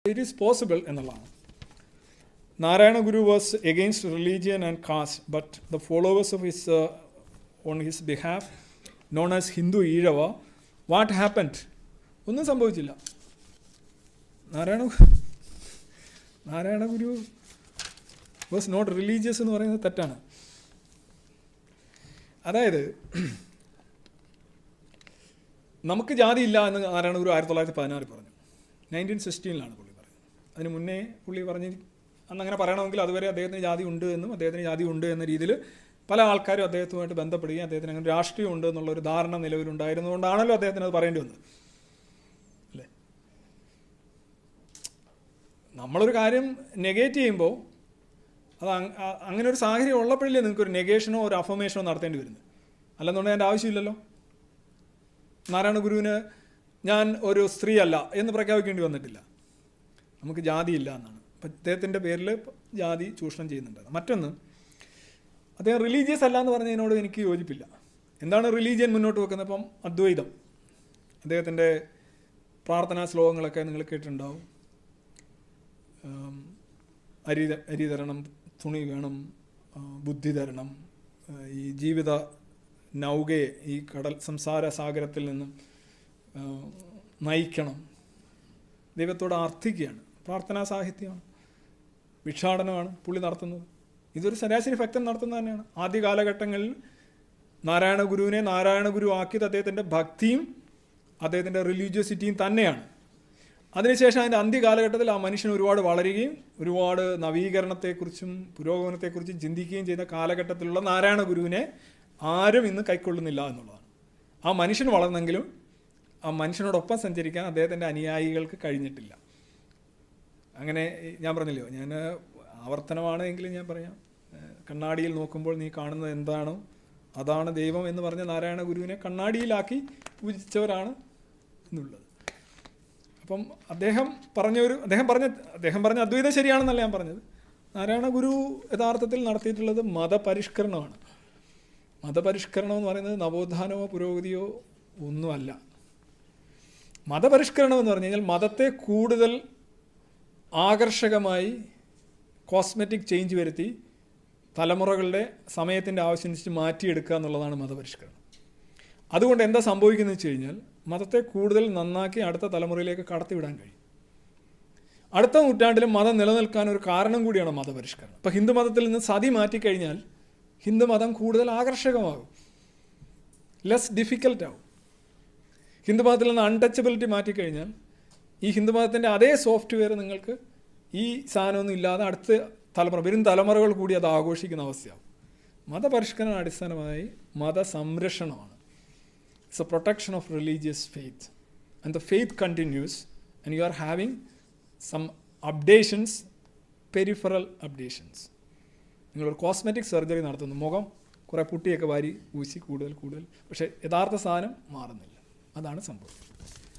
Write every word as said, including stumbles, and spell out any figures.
It is possible എന്നുള്ളതാണ്. Narayana Guru was against religion and caste, but the followers of his on his behalf non as Hindu Ezhava, what happened? ഒന്നും സംഭവിച്ചില്ല. Narayana Narayana Guru was not religious എന്ന് പറയുന്നത് തെറ്റാണ്. അതായത് നമുക്ക് ജാതി ഇല്ല എന്ന് നാരായണ ഗുരു ആയിരത്തി തൊള്ളായിരത്തി പതിനാറിൽ പറഞ്ഞു. നയൻറ്റീൻ സിക്സ്റ്റീനിലാണ് പുള്ളി പറയുന്നത്. അതിന് മുന്നേ പുള്ളി പറഞ്ഞ് അന്നങ്ങനെ പറയണമെങ്കിൽ അതുവരെ അദ്ദേഹത്തിന് ജാതി ഉണ്ട് എന്നും അദ്ദേഹത്തിന് ജാതി ഉണ്ട് എന്ന രീതിയിൽ പല ആൾക്കാരും അദ്ദേഹത്തുമായിട്ട് ബന്ധപ്പെടുകയും അദ്ദേഹത്തിന് അങ്ങനെ രാഷ്ട്രീയം ഉണ്ട് എന്നുള്ളൊരു ധാരണ നിലവിലുണ്ടായിരുന്നുകൊണ്ടാണല്ലോ അദ്ദേഹത്തിന് അത് പറയേണ്ടി വന്നത്, അല്ലേ? നമ്മളൊരു കാര്യം നെഗേറ്റ് ചെയ്യുമ്പോൾ അത് അങ്ങനെ ഒരു സാഹചര്യം ഉള്ളപ്പോഴല്ലേ നിങ്ങൾക്കൊരു നെഗേഷനോ ഒരു അഫർമേഷനോ നടത്തേണ്ടി വരുന്നത്. അല്ലെന്നുണ്ടെങ്കിൽ അതിൻ്റെ ആവശ്യമില്ലല്ലോ. നാരായണ ഗുരുവിന് ഞാൻ ഒരു സ്ത്രീ അല്ല എന്ന് പ്രഖ്യാപിക്കേണ്ടി വന്നിട്ടില്ല. നമുക്ക് ജാതിയില്ല എന്നാണ്. അപ്പം അദ്ദേഹത്തിൻ്റെ പേരിൽ ജാതി ചൂഷണം ചെയ്യുന്നുണ്ട്. മറ്റൊന്ന്, അദ്ദേഹം റിലീജിയസ് അല്ല എന്ന് പറഞ്ഞതിനോട് എനിക്ക് യോജിപ്പില്ല. എന്താണ് റിലീജിയൻ മുന്നോട്ട് വെക്കുന്നത്? ഇപ്പം അദ്വൈതം. അദ്ദേഹത്തിൻ്റെ പ്രാർത്ഥനാ ശ്ലോകങ്ങളൊക്കെ നിങ്ങൾ കേട്ടിട്ടുണ്ടാവും. അരി അരി തരണം, തുണി വേണം, ബുദ്ധി തരണം, ഈ ജീവിത നൗകയെ ഈ കടൽ സംസാര സാഗരത്തിൽ നിന്നും നയിക്കണം, ദൈവത്തോട് അർത്ഥിക്കുകയാണ്. പ്രാർത്ഥനാ സാഹിത്യമാണ്, ഭിക്ഷാടനമാണ് പുള്ളി നടത്തുന്നത്. ഇതൊരു ശരാശരി ഭക്തൻ നടത്തുന്നത് തന്നെയാണ്. ആദ്യ കാലഘട്ടങ്ങളിൽ നാരായണ ഗുരുവിനെ നാരായണ ഗുരു ആക്കിയത് അദ്ദേഹത്തിൻ്റെ ഭക്തിയും അദ്ദേഹത്തിൻ്റെ റിലീജിയോസിറ്റിയും തന്നെയാണ്. അതിനുശേഷം അതിൻ്റെ അന്ത്യകാലഘട്ടത്തിൽ ആ മനുഷ്യൻ ഒരുപാട് വളരുകയും ഒരുപാട് നവീകരണത്തെക്കുറിച്ചും പുരോഗമനത്തെക്കുറിച്ചും ചിന്തിക്കുകയും ചെയ്ത കാലഘട്ടത്തിലുള്ള നാരായണ ഗുരുവിനെ ആരും ഇന്ന് കൈക്കൊള്ളുന്നില്ല എന്നുള്ളതാണ്. ആ മനുഷ്യൻ വളർന്നെങ്കിലും ആ മനുഷ്യനോടൊപ്പം സഞ്ചരിക്കാൻ അദ്ദേഹത്തിൻ്റെ അനുയായികൾക്ക് കഴിഞ്ഞിട്ടില്ല. അങ്ങനെ ഞാൻ പറഞ്ഞില്ലയോ, ഞാൻ ആവർത്തനമാണ് എങ്കിലും ഞാൻ പറയാം, കണ്ണാടിയിൽ നോക്കുമ്പോൾ നീ കാണുന്നത് എന്താണോ അതാണ് ദൈവം എന്ന് പറഞ്ഞ നാരായണ ഗുരുവിനെ കണ്ണാടിയിലാക്കി പൂജിച്ചവരാണ് എന്നുള്ളത്. അപ്പം അദ്ദേഹം പറഞ്ഞൊരു അദ്ദേഹം പറഞ്ഞ അദ്ദേഹം പറഞ്ഞ അദ്വൈതം ശരിയാണെന്നല്ല ഞാൻ പറഞ്ഞത്. നാരായണ ഗുരു യഥാർത്ഥത്തിൽ നടത്തിയിട്ടുള്ളത് മതപരിഷ്കരണമാണ്. മതപരിഷ്കരണം എന്ന് പറയുന്നത് നവോത്ഥാനമോ പുരോഗതിയോ ഒന്നുമല്ല. മതപരിഷ്കരണം എന്ന് പറഞ്ഞു കഴിഞ്ഞാൽ മതത്തെ കൂടുതൽ ആകർഷകമായി കോസ്മെറ്റിക് ചേഞ്ച് വരുത്തി തലമുറകളുടെ സമയത്തിൻ്റെ ആവശ്യമനുസരിച്ച് മാറ്റിയെടുക്കുക എന്നുള്ളതാണ് മതപരിഷ്കരണം. അതുകൊണ്ട് എന്താ സംഭവിക്കുന്നത് വെച്ച് കഴിഞ്ഞാൽ മതത്തെ കൂടുതൽ നന്നാക്കി അടുത്ത തലമുറയിലേക്ക് കടത്തിവിടാൻ കഴിയും. അടുത്ത നൂറ്റാണ്ടിലും മതം നിലനിൽക്കാൻ ഒരു കാരണം കൂടിയാണ് മതപരിഷ്കരണം. ഇപ്പോൾ ഹിന്ദു മതത്തിൽ നിന്ന് സതി മാറ്റിക്കഴിഞ്ഞാൽ ഹിന്ദുമതം കൂടുതൽ ആകർഷകമാകും, ലെസ് ഡിഫിക്കൽട്ടാവും. ഹിന്ദുമതത്തിൽ നിന്ന് അൺടച്ചബിലിറ്റി മാറ്റിക്കഴിഞ്ഞാൽ ഈ ഹിന്ദുമതത്തിൻ്റെ അതേ സോഫ്റ്റ്വെയർ നിങ്ങൾക്ക് ഈ സാധനമൊന്നും ഇല്ലാതെ അടുത്ത തലമുറ വരും തലമുറകൾ കൂടി അത് ആഘോഷിക്കുന്ന അവസ്ഥയാവും. മതപരിഷ്കരണം അടിസ്ഥാനമായി മതസംരക്ഷണമാണ്. It's a protection of religious faith and the faith continues and you are having some updations, peripheral updations. നിങ്ങളൊരു കോസ്മെറ്റിക് സർജറി നടത്തുന്നു, മുഖം കുറേ പുട്ടിയൊക്കെ വാരി ഊശി കൂടുതൽ കൂടുതൽ, പക്ഷേ യഥാർത്ഥ സാധനം മാറുന്നില്ല. അതാണ് സംഭവം.